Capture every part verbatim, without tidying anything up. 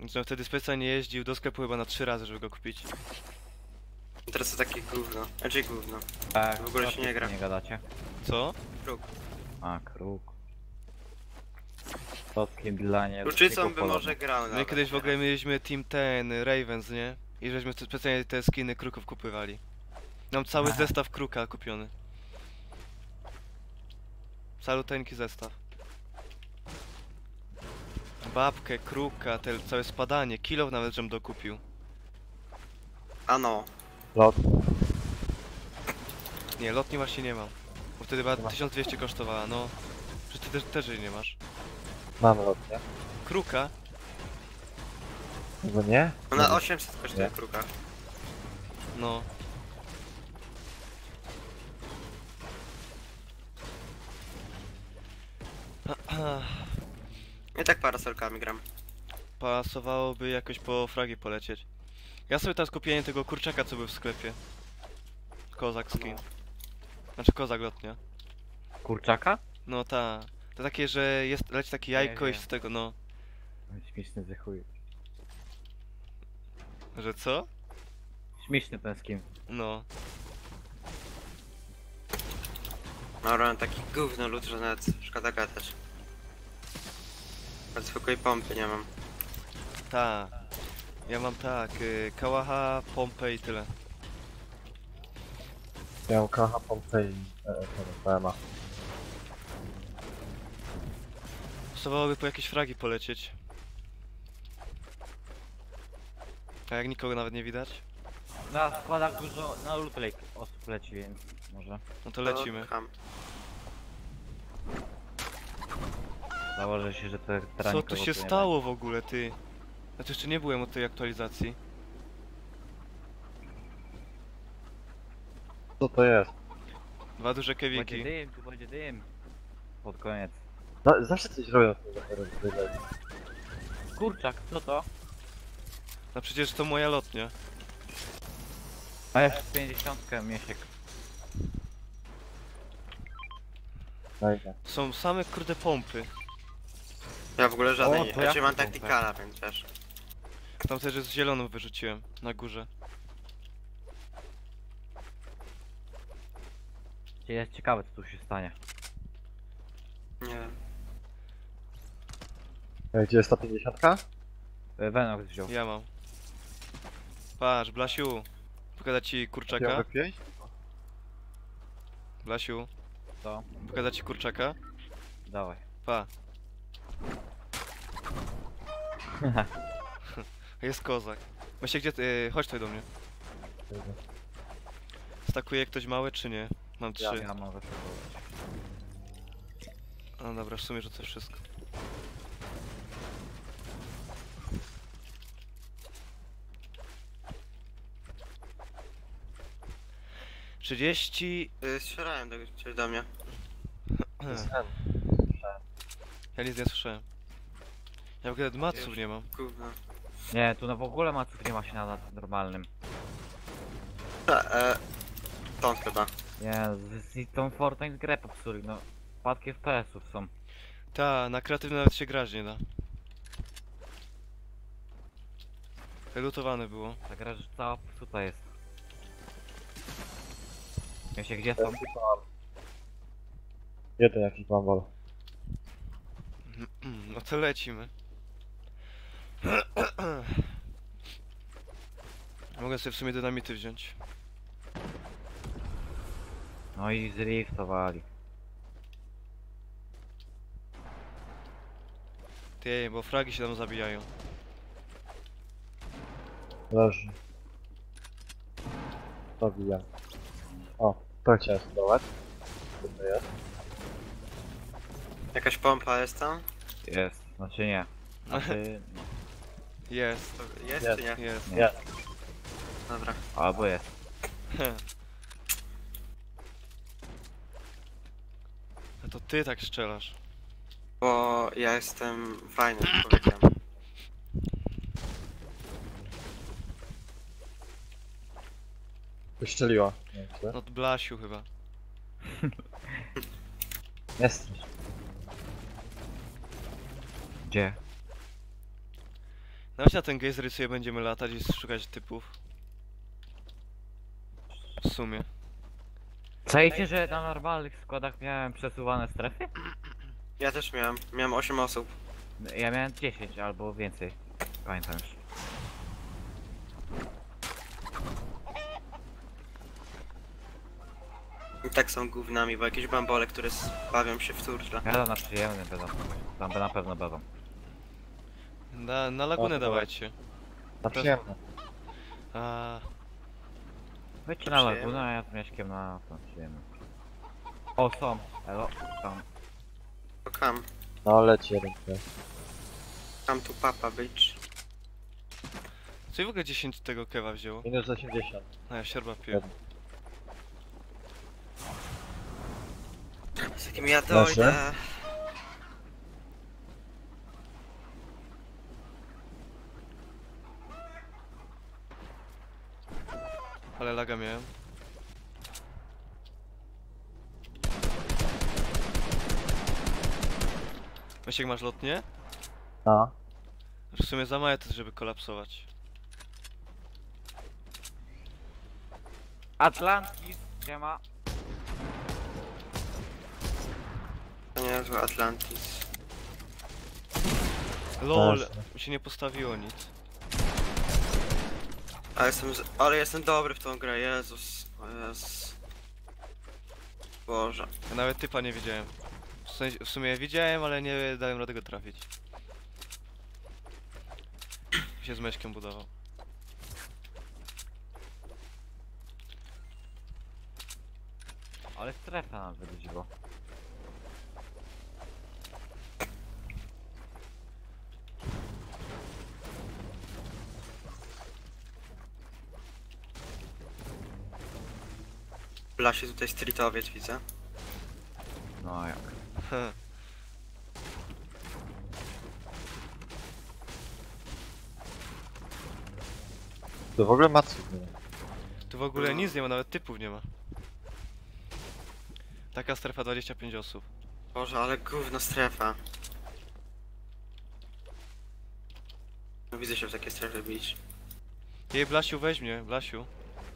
Więc on wtedy specjalnie jeździł do sklepu chyba na trzy razy, żeby go kupić. Teraz to takie gówno. Raczej gówno. Tak, W ogóle się nie gra. Nie gadacie? Co? Kruk. A, kruk. Polskim dla nie. Ruczycą by może grał My nawet. kiedyś w ogóle mieliśmy team ten, Ravens, nie? I żeśmy te- specjalnie te skiny kruków kupywali. Mam cały Aha. zestaw kruka kupiony. Caluteńki zestaw. Babkę, kruka, te całe spadanie, kilo nawet żem dokupił. A no. Lot. Nie, lotni właśnie nie mam. Bo wtedy chyba Nie ma. tysiąc dwieście kosztowała, no. Przecież ty też, też jej nie masz. Mam lot, nie? Kruka? No nie? Ona Nie. osiemset kosztuje Nie. kruka. No. Nie tak parasolkami gram. Pasowałoby jakoś po fragi polecieć. Ja sobie teraz kupiłem tego kurczaka, co był w sklepie. Kozak skin. Znaczy kozak lotnia. Kurczaka? No ta. To takie, że jest, leci takie jajko Nie, i nie. z tego, no. Śmieszny ze chuj. Że co? Śmieszny ten skin. No. No mam taki gówno lód, że nawet szkoda gadać. Od zwykłej pompy nie mam. Ta. Ja mam tak, y, kałacha, pompę i tyle. Ja mam kacha, pompę i P M A. Pasowałoby po jakieś fragi polecieć. A jak nikogo nawet nie widać? Na składach dużo, na lootlake osób leci, więc może. No to lecimy. Ham. Założę się, że to teraz Co nikogo tu się nie stało w ogóle, ty? Ja tu jeszcze nie byłem od tej aktualizacji. Co to jest? Dwa duże będzie. Będzie kewiki. dym, tu będzie dym. Pod koniec. Za- zawsze coś robią z tym zachodem. Kurczak, co to? No przecież to moja lotnia. A jeszcze pięćdziesiątkę miesiek. Najdę. Są same kurde pompy. Ja w ogóle żadnej O, nie. to Ja jak mam to taktykala, więc wiesz. Tam też jest zieloną wyrzuciłem na górze. Jest ciekawe, co tu się stanie. Nie wiem. Ej, gdzie jest sto pięćdziesiąt? E, Venox wziął. Ja mam. Patrz, Blasiu. Pokazać ci kurczaka. pięć? Blasiu. To, Pokazać ci kurczaka. dawaj. Pa. Jest kozak. Właśnie gdzie ty? Yy, chodź tutaj do mnie. Stakuje ktoś małe czy nie? Mam Ja, trzy. ja mogę spróbować. No dobra, w sumie rzucę wszystko. Trzydzieści. Y, Strzelałem do, ciebie do mnie. Ja nic nie słyszałem. Ja w ogóle maców nie mam. Gówno. Nie, tu no w ogóle maców nie ma się na normalnym. Ta, e, Tą chyba. Nie, z, z tą Fortnite grę popsuli, no. Spadki F P S-ów są. Ta, na kreatywny nawet się grać nie da. Lutowane było. Ta gra już cała popsuta jest. Wiecie gdzie są? Jeden jakiś bambal. No to lecimy. Mogę sobie w sumie dynamity wziąć. No i zriftowali. Ty, bo fragi się tam zabijają. Leży. Dobijam. O, to chciałem spróbować. Co to jest? Jakaś pompa jest tam? Jest, znaczy nie. Znaczy, Jest, To Jest, Jest. czy nie? jest. nie. Nie. Dobra. Albo jest. A to ty tak strzelasz. Bo ja jestem fajnym człowiekiem. Wystrzeliła. Nie wiem, czy? No to Blasiu chyba. Nie strasz. Gdzie? No właśnie na ten gejzer sobie będziemy latać i szukać typów. W sumie. Czajcie, że na normalnych składach miałem przesuwane strefy? Ja też miałem. Miałem osiem osób. Ja miałem dziesięć albo więcej. Pamiętam już. I tak są gównami, bo jakieś bambole, które s- bawią się w turtle. Ja na przyjemny będą. Tam na pewno będą. Na, na lagunę O, dawajcie. Na przyjemne. A, Wejdźcie na Przyjemny. lagunę, a ja z Miaśkiem na tą przyjemny. O, są. Elo, tam. To kam. No leci jeden teraz. Kam tu papa być. co i w ogóle dziesięć tego kewa wzięło? Minus osiemdziesiąt. No ja siorbę piję. Z jakim ja Leży. dojdę. Ale laga miałem. Myślę, masz lotnie? No. W sumie za małe to jest, żeby kolapsować. Atlantis, gdzie ma? To nie jest Atlantis. LOL, Jasne. mi się nie postawiło nic. Ale jestem, z... ale jestem dobry w tą grę, Jezus. O Jezus. Boże. Ja nawet typa nie widziałem. W, sensie, w sumie widziałem, ale nie dałem rady go trafić. Się z meśkiem budował. Ale strefa nam wybudziło. Blasie tutaj streetowiec widzę. No a jak? Heh. To w ogóle maców nie ma. Tu w ogóle nic nie ma, nawet typów nie ma. Taka strefa dwadzieścia pięć osób. Boże, ale gówno strefa. No widzę się w takiej strefie bić. Jej, Blasiu, weź mnie, Blasiu.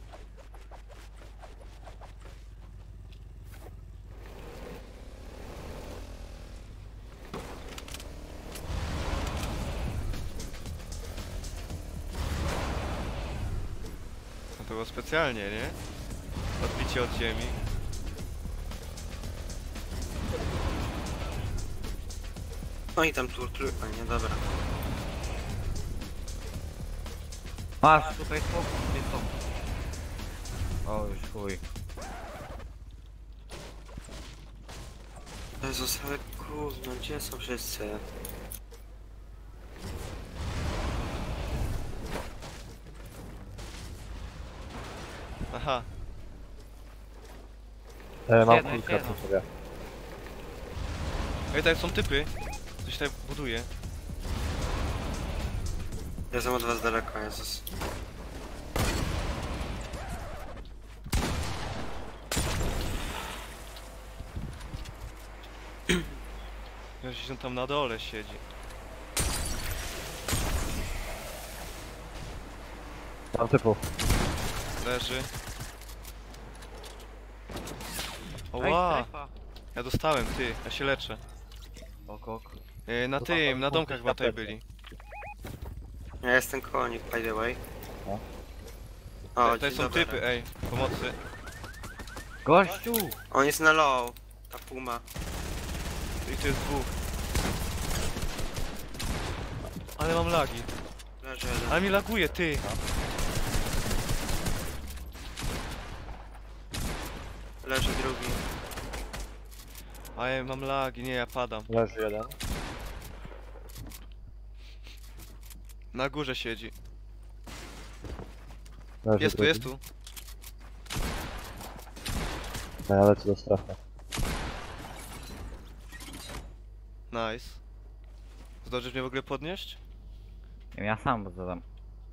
No to było specjalnie, nie? Odbicie od ziemi. No i tam turtle, a nie, dobra. Masz tutaj spokój, gdzie są? O, już chuj. Jezus, ale gówno, gdzie są wszyscy? Aha, E, mam Jedno, kulkę jedno. przy sobie. ej, tutaj są typy. Coś tutaj buduje. Jestem od was daleko, Jezus. Gdzieś on tam na dole siedzi. Mam typu. Leży. Ej, Oła! strefa. Ja dostałem, ty, ja się leczę. Ok, ok. Yy, na To tym, tam na punkty domkach chyba tutaj tapety. byli. Ja jestem konik, by the way. No. O, Tutaj dzień są dobry. typy, ej, pomocy. Gościu! On jest na low. Ta puma. I tu jest dwóch. Ale mam lagi. Leży jeden. Ale mi laguje, ty! Leży drugi. Ale mam lagi, nie, ja padam. Leży jeden. Na górze siedzi. Leży Jest tu, drugi. jest tu. No, ja lecę do strefy. Nice. Zdążysz mnie w ogóle podnieść? Nie, ja sam zadam.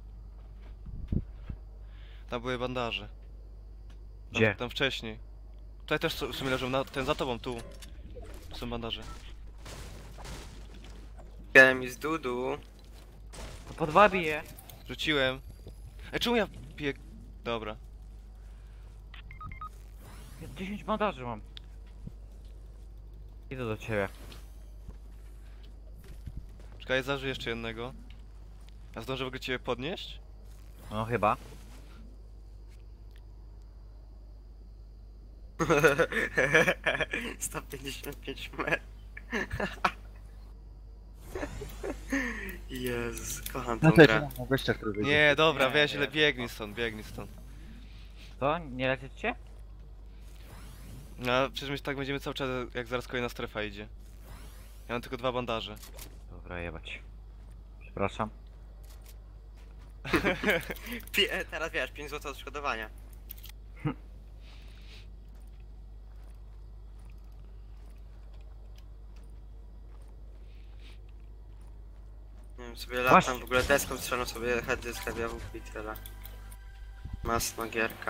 Tam były bandaże. Tam, Gdzie? tam wcześniej. Tutaj też w sumie leżą, na, ten za tobą, tu. Tu są bandaże. Wiem, jest Dudu. To po dwa bije. Rzuciłem. Ej, czemu ja piję... Dobra. Ja dziesięć bandaży mam. Idę do ciebie. Czekaj, zażyję jeszcze jednego. A zdążę w ogóle ciebie podnieść? No chyba. sto pięćdziesiąt pięć metrów. Jezus, kocham tą No to grę. jest mogłeś tak robić. Nie, dobra, Nie, weź, nie. le- biegnij stąd, biegnij stąd. To? Nie lecieć cię? No, przecież my tak będziemy cały czas, jak zaraz kolejna strefa idzie. Ja mam tylko dwa bandaże. Dobra, jebać. Przepraszam. Pie- teraz wiesz, pięć złotych odszkodowania. Nie wiem, sobie latam Właśnie. w ogóle deską, strzelam sobie heady z heavy'ów i tyle. Masna gierka.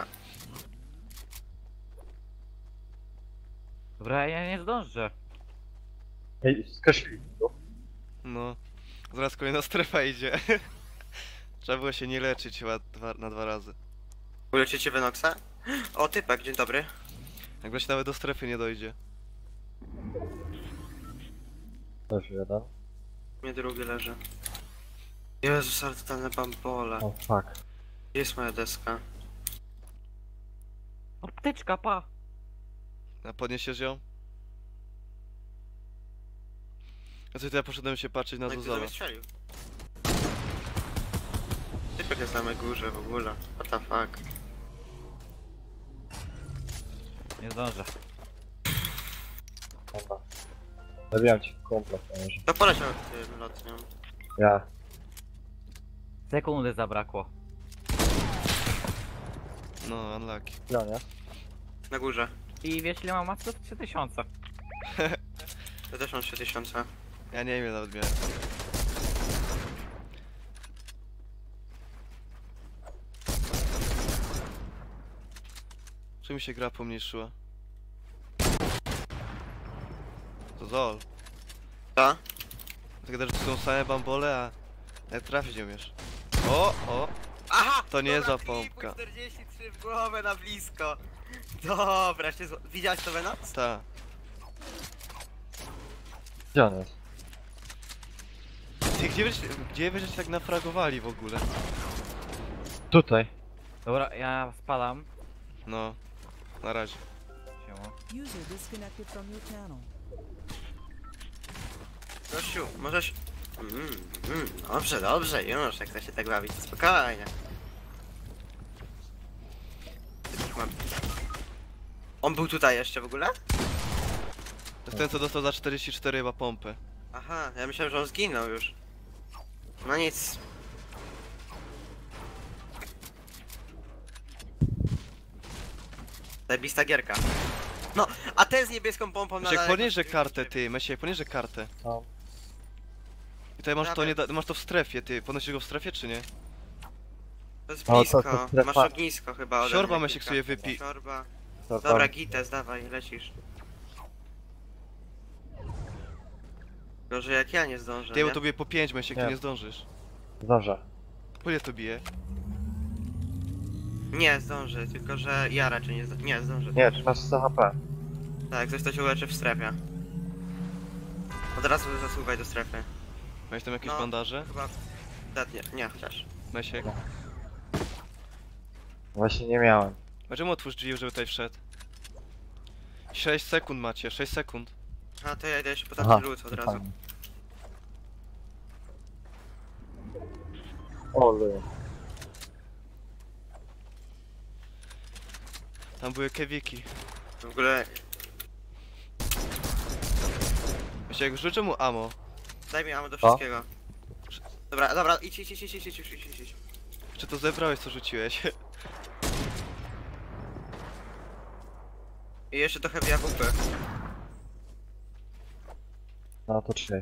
Dobra, ja nie zdążę. Ej, skreślili to. No. Zaraz kolejna strefa idzie. Trzeba było się nie leczyć chyba dwa, na dwa razy. Uleczycie Venoxa? O, typek, dzień dobry. Jakby się nawet do strefy nie dojdzie. Też jeden. Mnie drugi leży. Jezus, ale totalne bambole. O, fuck. Gdzie jest moja deska? Apteczka, pa! A podniesiesz ją? A co, to ja poszedłem się patrzeć na No i kto Zuzowa. mnie strzelił? Typek jest na mojej górze w ogóle. What the fuck? Nie zdążę. Dobra. Zabijam ci kumpla, może. To poleciał tym lotnią. Ja. Sekundy zabrakło. No, unlucky. Ja, nie? Na górze. I wiesz ile mam masy? trzy tysiące. Ja też mam trzy tysiące. Ja nie wiem, nawet miałem. Czy mi się gra pomniejszyła? To zol. Co? Tak że to są same bambole, a jak trafić nie umiesz. O, o! Aha! To nie dobra, za pompka. czterdzieści trzy w głowę na blisko. Dobra, się zło... Widziałeś to Venox? Ta. Gdzie on jest? Ty, gdzie byście, gdzie byście tak nafragowali w ogóle? Tutaj. Dobra, ja spadam. No, na razie. Siema. User disconnected from your channel. Gościu, możesz... Mm, mm, dobrze, dobrze, już, jak to się tak bawić, to spokojnie. Mam... On był tutaj jeszcze w ogóle? To jest ten, co dostał za czterdzieści cztery chyba pompę. Aha, ja myślałem, że on zginął już. No nic. Zajebista gierka. No, a ten z niebieską pompą Mesiek, nadal podnieś, że jakoś- kartę, ty, Mesiek, podnieś, że kartę. Tam. I tutaj masz to, Dobra. nie da, masz to w strefie, ty. Podnosisz go w strefie, czy nie? To jest O, to- blisko, to strefa. masz ognisko chyba ode Siorba, mnie Mesiek, kilka. sobie wypij. Siorba. To Dobra, tam. gites, dawaj, lecisz. Gorzej jak ja nie zdążę, Ty, bo nie? to bije po pięć, Mesiek, ty Nie. nie zdążysz. Zdążę. Po ile to bije? Nie zdążę, tylko że ja raczej nie zdążę. Nie, zdążę. Nie, trzymasz sto H P. Tak, coś to się uleczy w strefie. Od razu zasuwaj do strefy. Masz tam jakieś No. bandaże? Chyba... Nie, nie, chociaż. Mesiek? Właśnie nie miałem. A czemu otwórz drzwi, żeby tutaj wszedł? sześć sekund macie, sześć sekund. A to ja idę się po Aha, tamten lód od to razu. fajnie. O, luję. Tam były kewiki. W ogóle Mesiek, życzę mu ammo. daj mi ammo do Co? wszystkiego. Dobra, dobra, idź, idź, idź, idź, idź, idź, idź, idź, idź. Czy to zebrałeś, co rzuciłeś? I jeszcze trochę w jawupy. No to trzymaj.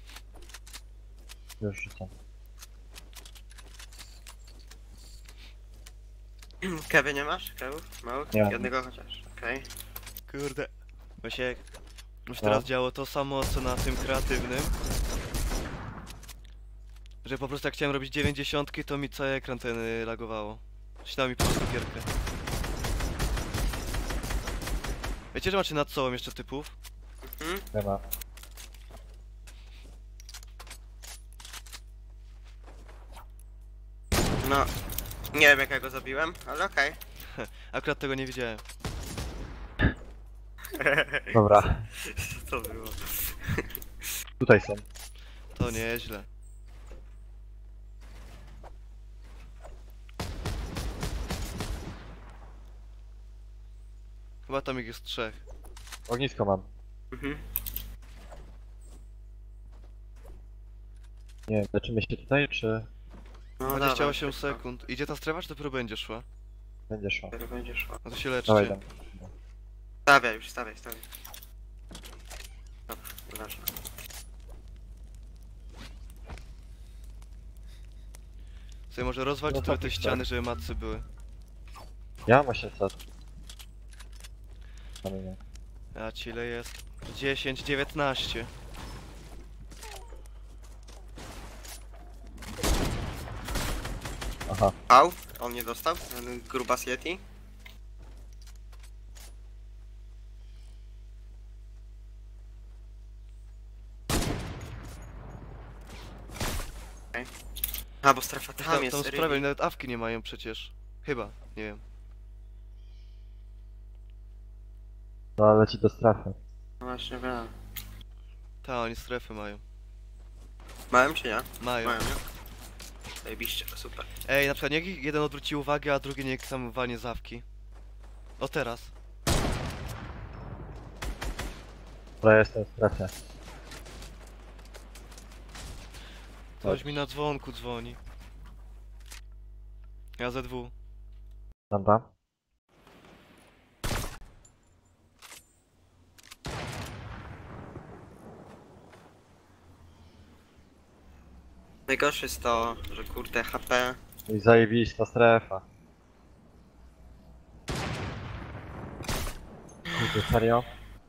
Już rzucam. Kewy nie masz? Kewów? Małych? Nie. Jednego chociaż, okej. Kurde. Mesiek, już No. teraz działo to samo, co na tym kreatywnym. Że po prostu jak chciałem robić dziewięćdziesiąt, to mi cały ekran ten y, lagowało. Ścinał mi po prostu gierkę. Wiecie, że macie nad sobą jeszcze typów? Mhm. Nie ma. No, nie wiem jak ja go zabiłem, ale okej. Akurat tego nie widziałem. Dobra, Co to było? tutaj są. To nieźle. Chyba tam ich jest trzech. Ognisko mam. Mhm. Nie wiem, leczymy się tutaj, czy No dwadzieścia dawaj, osiem szybko. sekund. Idzie ta strefa, czy dopiero będzie szła? będzie szło? Dopiero będzie szło. No to się Dawaj, leczcie. dam. Stawiaj już, stawiaj, stawiaj. Dobra, nieważne. Sobie może rozwalić No trochę tak, te tak. ściany, żeby matcy były. Ja mam osiemset. Kamienia. A ci ile jest? dziesięć, dziewiętnaście. Aha, Au, on nie dostał? Ten grubas Yeti? Okej. A, bo strefa tam Tam, jest, tam really? sprawy, nawet awki nie mają przecież. Chyba, nie wiem. no ale leci do strefy. No właśnie, wiem. Ta, oni strefy mają. Małem czy nie? Mają. Mają, nie? Zajebiście, super. Ej, na przykład niech jeden odwróci uwagę, a drugi niech tam walnie z awki. O teraz. Dobra, ja jestem w strefie. Ktoś mi na dzwonku dzwoni. Ja ze dwu. Dobra. Najgorsze jest to, że kurde H P... I zajebista strefa. Kurde, serio?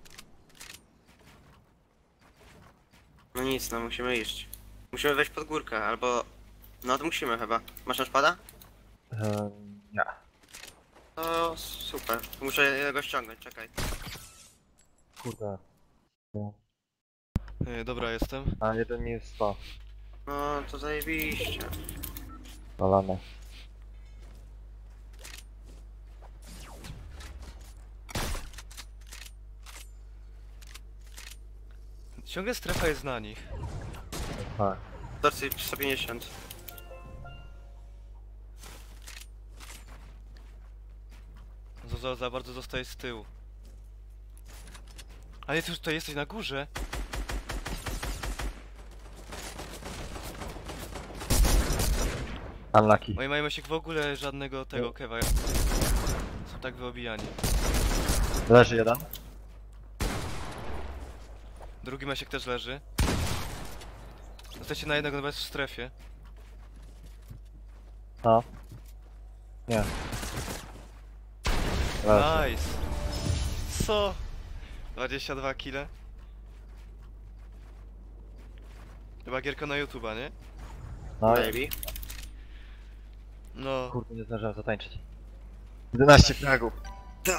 No nic, no musimy iść. Musimy wejść pod górkę, albo... No to musimy chyba. Masz nasz pada? Ehm, nie. To super. Muszę go ściągnąć, czekaj. Kurde. Ej, dobra, jestem. A jeden minus sto. No to zajebiście. Balane. Ciągle strefa jest na nich. Tak. Dorsy sto pięćdziesiąt. Za, za, za bardzo zostaje z tyłu. Ale ty już tutaj jesteś na górze. Unlucky. Moi mają się w ogóle żadnego tego kewa. Są tak wyobijani. Leży jeden. Drugi Mesiek też leży. Jesteście na jednego, nawet w strefie. No. Nie. Leży. Nice. Co? dwadzieścia dwa kile. Chyba gierka na YouTube'a, nie? No i Baby. No. kurde, nie zdążyłem zatańczyć. jedenaście fragów. To...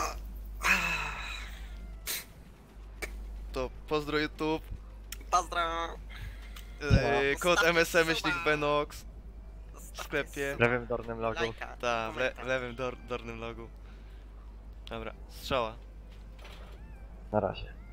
To pozdro YouTube. Pozdro. Eee, kod M S M myślnik Benox w sklepie. W lewym dolnym logu. Lajka. Ta, w, le w lewym dor dornym logu. Dobra, strzała. Na razie.